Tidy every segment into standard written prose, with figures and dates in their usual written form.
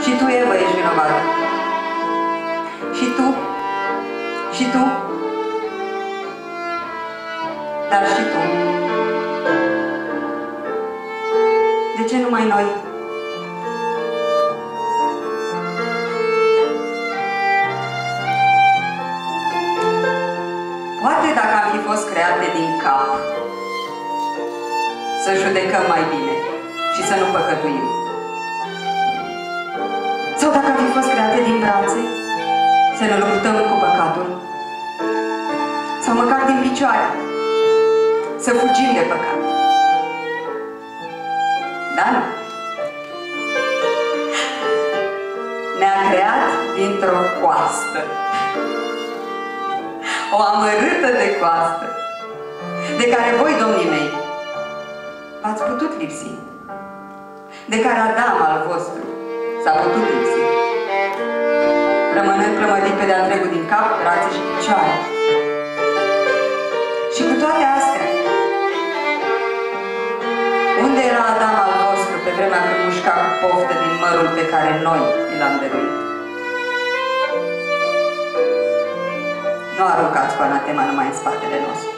Și tu, Evă, ești vinovată. Și tu. Și tu. Dar și tu. De ce numai noi? Poate dacă am fi fost create din cap, să judecăm mai bine și să nu păcătuim. Sau dacă am fi fost create din brațe, să ne luptăm cu păcatul. Sau măcar din picioare, să fugim de păcat. Dar nu. Ne-a creat dintr-o coastă. O amărâtă de coastă, de care voi, domnii mei, v-ați putut lipsi, de care Adam al vostru s-a putut lipsi, rămânând plămădit pe de-a întregul din cap, brațe și picioare. Și cu toate astea, unde era Adam al vostru pe vremea când mușca cu poftă din mărul pe care noi l-am dăruit? Nu aruncați cu anatema numai în spatele nostru.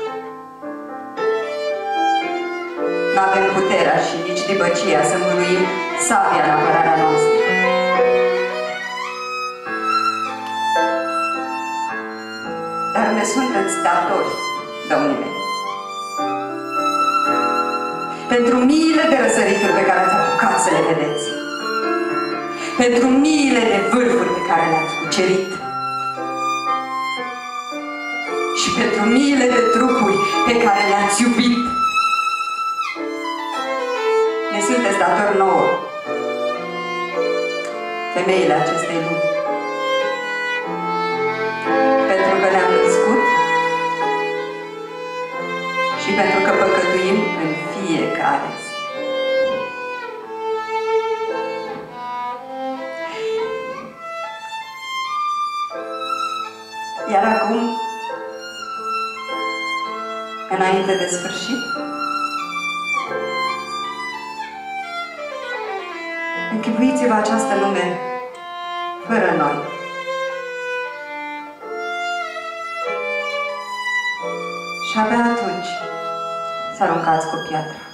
Nu avem puterea și nici dibăcia să mânuim sabia în apărarea noastră. Dar ne sunteți datori, domnii mei, pentru miile de răsărituri pe care ați apucat să le vedeți, pentru miile de vârfuri pe care le-ați cucerit, și pentru miile de trupuri pe care le-ați iubit. Ne sunteți datori nouă, femeile acestei lumi, pentru că ne-am născut și pentru că păcătuim în fiecare zi. Iar acum, înainte de sfârșit, închipuiți-vă această lume fără noi. Și abia atunci să aruncați cu piatra.